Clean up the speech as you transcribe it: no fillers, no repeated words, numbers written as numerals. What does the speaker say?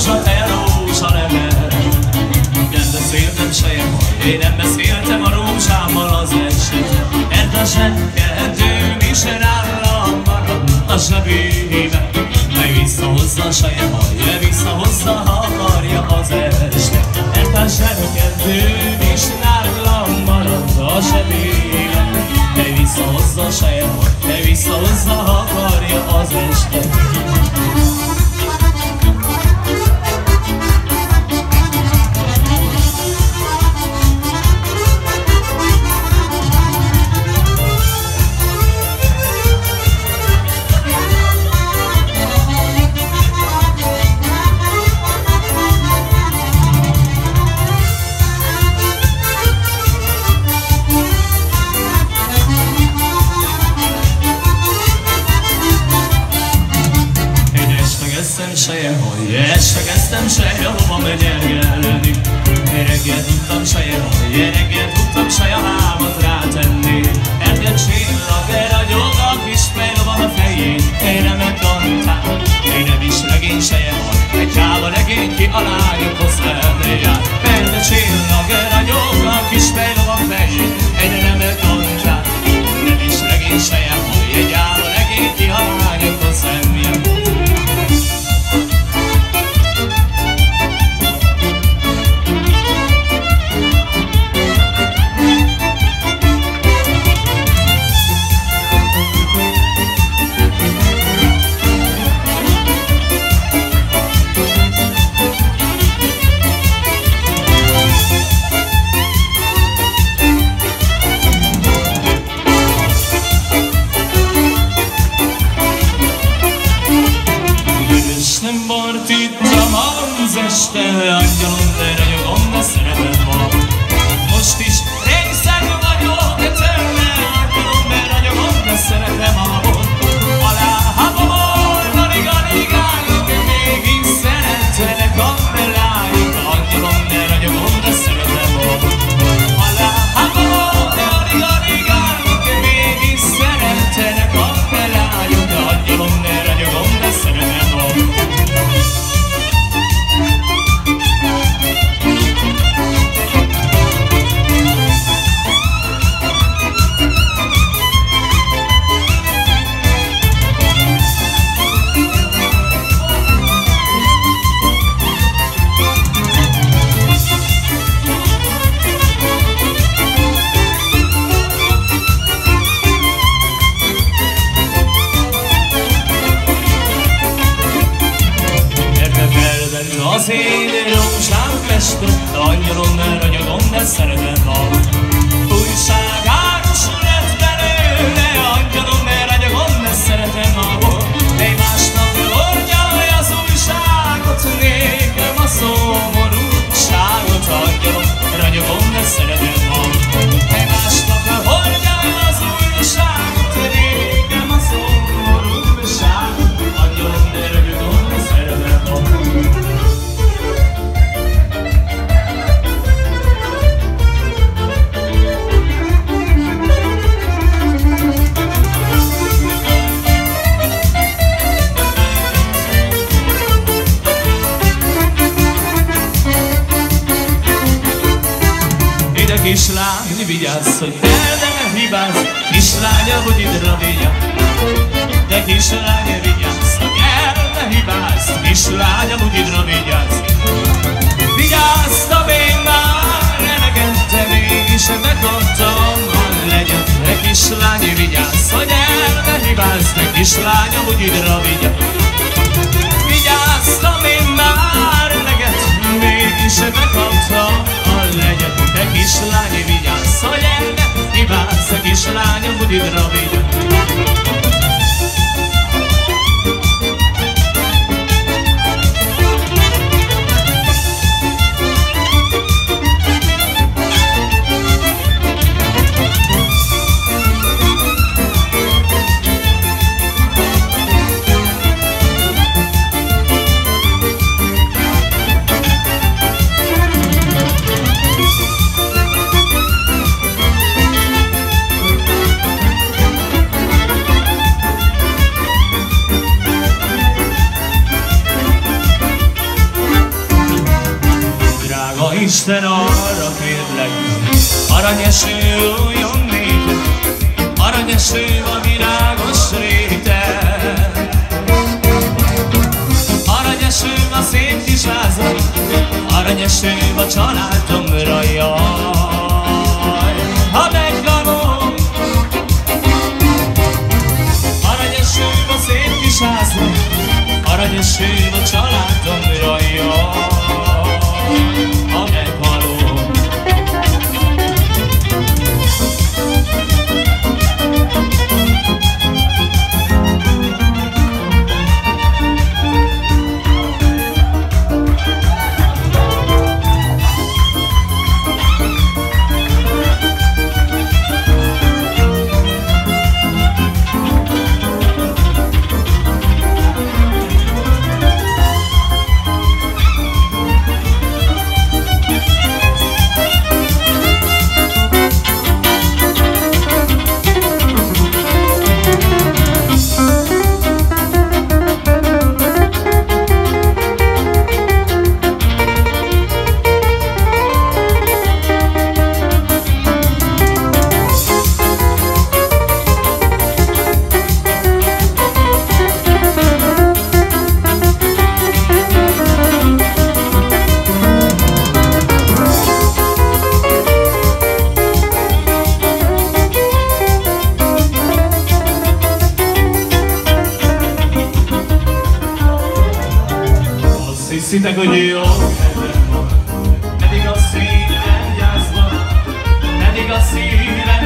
rózsa, te rózsa level. Nem beszéltem sejem, én nem beszéltem a rózsámmal az eset. Mert a zsebkedőm is nálam marad a zsebébe. Meg visszahozza a sejem, visszahozza, ha akarja az este. Mert a zsebkedőm is nálam marad a zsebébe. Meg visszahozza a sejem, visszahozza, ha akarja az este. Estegeztem sejjehova megyergelni. Reggel tudtam sejjehova, reggel tudtam sejjahámat rátenni. Erdő csillag, ragyog a kis fejlovam a fején. Én nem megtantál, én nem is legény sejjehova. Egy háva legény ki a lányokhoz lenni jár. Erdő csillag, ragyog a kis fejlovam fején. Én nem megtantál, nem is legény sejjehova. Egy háva legény ki a lányokhoz lenni jár. Angyalom, de ragyogom, de szeretem magam. Most is részeg vagyok, de tőle. Angyalom, de ragyogom, de szeretem magam. Aláhabomol, alig-alig mégis szeretenek a beláig. Angyalom, de ragyogom, de szeretem magam. Aláhabomol, alig-alig mégis szeretenek a beláig. Angyalom, de ragyogom, de szeretem magam. Az én rózsám festő, angyalom, de ragyogom, de szeretem magam. Újság árus lett belőle, angyalom, de ragyogom, de szeretem magam. Egy másnap hordja az újságot, nékem a szomorúságot. Angyalom, ragyogom, de szeretem magam. Egy másnap hordja az újságot, nékem a szomorúságot. Angyalom, de ragyogom, de szeretem magam. Kislány, vigyázz, hogy de ne hibázz, kislánya, hogy idra vigyázz. De kislány, vigyázz, hogy ne hibázz, kislánya, hogy idra vigyázz. Vigyáztam én már, elegettem, mégis megkaptam a legyet. De kislány, vigyázz, hogy ne hibázz, de kislánya, hogy idra vigyázz. Vigyáztam én már, elegettem, mégis megkaptam a legyet. De kislány, vigyázz, hogy ne hibázz, de kislány, hogy idra vigyázz. Isten, arra kérlek, aranyeső újjon nékem, aranyeső a virágos réten. Aranyeső a szép kis házam, aranyeső a családomra, jaj, ha meghalom. Aranyeső a szép kis házam, aranyeső a családomra, jaj, ha meghalom. Hiszitek, hogy jó kedvem van, pedig a szívem gyászban, pedig a szívem